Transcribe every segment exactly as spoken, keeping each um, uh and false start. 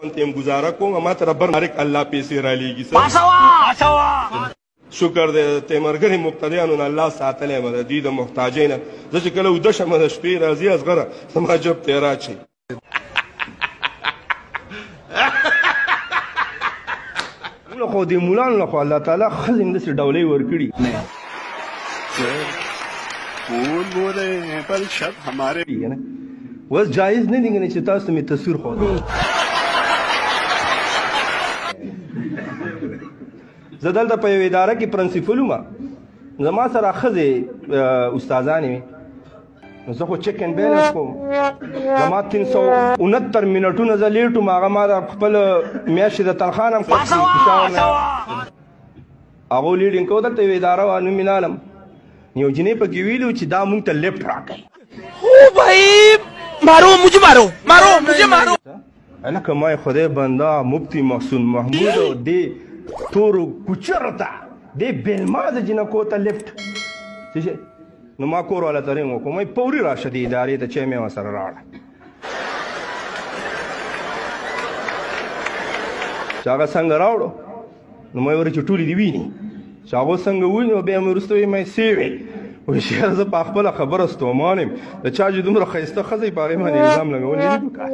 تیم گزاره کوم ما ته ربر مارک الله پیسې را لیږي شکر دې ته مرګري مقتدیانو نه الله ساتلی م د دوی د محتاجۍ نه زه چې کله اوده شمه د شپې راځي اصغره زما جب ته یې راچي خو دې مولانو له خو الله تعالی ښځې همداسې ډولۍ ورکړي اوس جایز نه دي که نه چې تاسو ته مې تصویر ښودل زه دلته په یوه اداره کې پرنسپل وم زما سره ښځې استادانې وې نو زه خو چک اینډ بیلنس کوم زما تین سو انهتر منټونه زه لیټ وم هغه ما د خپل میاشتې د تنخوا نه هم کټ کړي هغو لیډینګ کو دلته یوه اداره وه نوم یې نالم یو جنۍ پکې ویلي و چې دا موږ ته لیفټ راکوي هلکه ما یې خدای بنده مفتي محسن محمود او دې تورو کوچرو ته دې بېلمازه جنکو ته لیفټ څه شی نو ما کور والا ته رینګ وکړو ما پورې راشه دې ادارې ته چای مې ورسره راوړه چې هغه څنګه راوړو نو ما یې ورې چې ټولې دې ویني چې هغو څنګه ویني نو بیا مې وروسته وایي ما یې سیوې وایي شیاره زه په خپله خبره ستومان یم د چا چې دومره ښایسته ښځه یې په هغې باندې الزام لګولی نه پکار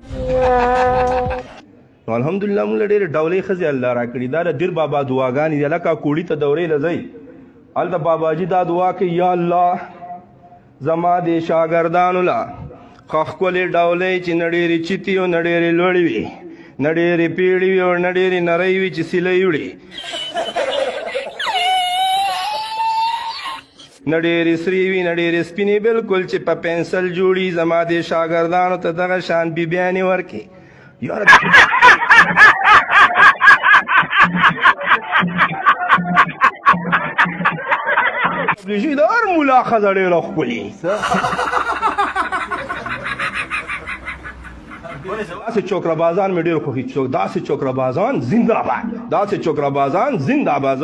نو الحمدلله موږ له ډېرې ډولۍ ښځې الله راکړي دا د دیر بابا دعاګانې دي هلکه کوړي ته دورې له ځئ هلته باباجي دا دعا کوي یا الله زما دې شاګردانو له ښه ښکلې ډولۍ چې نه ډېرې چیتې او نه ډېرې لوړې وي نه ډېرې پیړې وي او نه ډېرې نرۍ وي چې سیلۍ وړي نه ډېرې سرې وي نه ډېرې سپینې بلکل چې په پنسل جوړي زما دې شاګردانو ته دغه شان بیبیانې ورکړي یاره تبلیغي د هر ملا ښځه ډېره ښکلې داسې چوکرهبازان مې ډېر خوښي داسې چوکرهبازان زنده‌باد داسې چوکرهبازان زنده‌باد